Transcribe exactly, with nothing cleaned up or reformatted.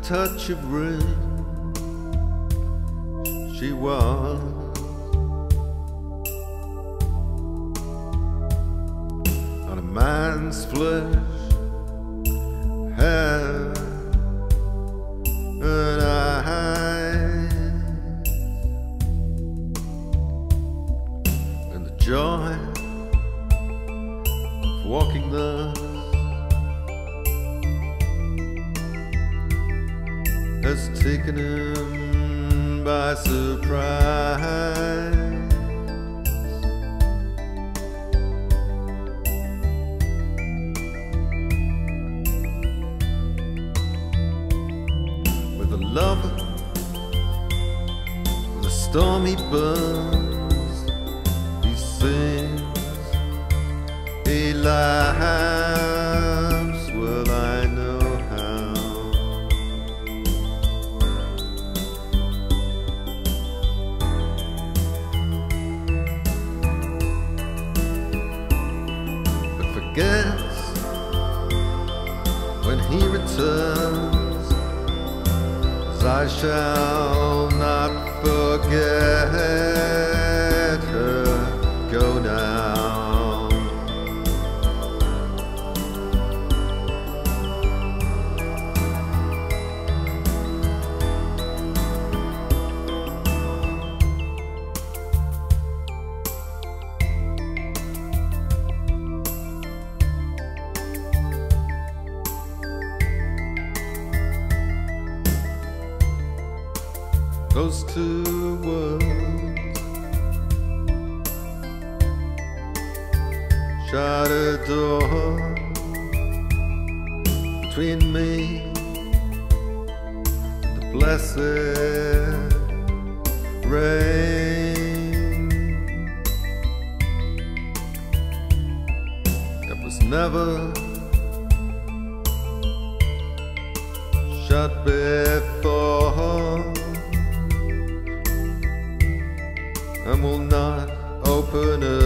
touch of rain. She was on a man's flesh, hair and eyes, and the joy of walking thus has taken him by surprise. With a lover, with a stormy buzz, he sings, he laughs, well I know how. Forgets when he returns, as I shall not forget her. Go now. Those two words shut a door between me and the blessed rain that was never shut before, and will not open it.